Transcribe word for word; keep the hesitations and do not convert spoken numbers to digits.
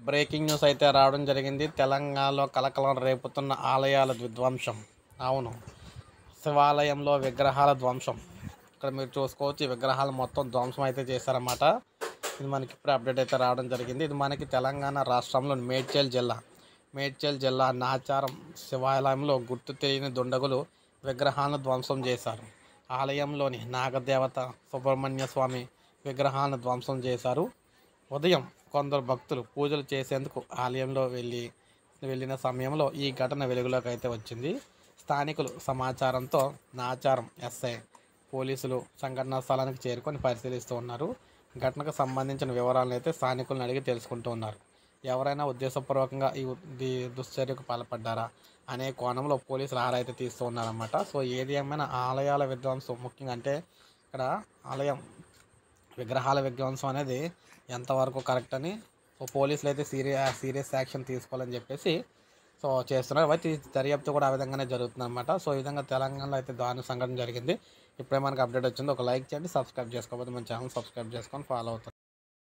Breaking news అయితే రావడం జరిగింది. తెలంగాణలో కలకలం రేపుతున్న ఆలయాల విధ్వంసం. అవును, శివాలయంలో విగ్రహాల ధ్వంసం. ఇక్కడ మీరు చూసుకోవచ్చు, ఈ విగ్రహాలు మొత్తం ధ్వంసం అయితే చేశారన్నమాట. ఇది మనకి ఇప్పుడు అప్డేట్ అయితే రావడం జరిగింది. ఇది మనకి తెలంగాణ రాష్ట్రంలోని మేడ్చల్ జిల్లా మేడ్చల్ జిల్లా నాచారం శివాలయంలో గుర్తు తెలియని దుండగులు విగ్రహాలను ధ్వంసం చేశారు. ఆలయంలోని నాగదేవత సుబ్రహ్మణ్య స్వామి విగ్రహాలను ధ్వంసం చేశారు. ఉదయం కొందరు భక్తులు పూజలు చేసేందుకు ఆలయంలో వెళ్ళి వెళ్ళిన సమయంలో ఈ ఘటన వెలుగులోకి అయితే వచ్చింది. స్థానికులు సమాచారంతో నాచారం ఎస్ఐ పోలీసులు సంఘటనా స్థలానికి చేరుకొని పరిశీలిస్తూ ఉన్నారు. ఘటనకు సంబంధించిన వివరాలను అయితే స్థానికులను అడిగి తెలుసుకుంటూ ఉన్నారు. ఎవరైనా ఉద్దేశపూర్వకంగా ఈ ఈ దుశ్చర్యకు పాల్పడ్డారా అనే కోణంలో పోలీసులు ఆరా అయితే తీస్తూ ఉన్నారన్నమాట. సో ఏది ఏమైనా ఆలయాల విధ్వంసం ముఖ్యంగా అంటే ఇక్కడ ఆలయం విగ్రహాల విధ్వంసం అనేది ఎంతవరకు కరెక్ట్ అని సో పోలీసులు అయితే సీరియస్ సీరియస్ యాక్షన్ తీసుకోవాలని చెప్పేసి సో చేస్తున్నారు. అయితే దర్యాప్తు కూడా ఆ విధంగానే జరుగుతుంది అనమాట. సో ఈ విధంగా తెలంగాణలో అయితే దాని సంఘటన జరిగింది. ఇప్పుడే మనకు అప్డేట్ వచ్చింది. ఒక లైక్ చేయండి, సబ్స్క్రైబ్ చేసుకోకపోతే మన ఛానల్ సబ్స్క్రైబ్ చేసుకొని ఫాలో అవుతుంది.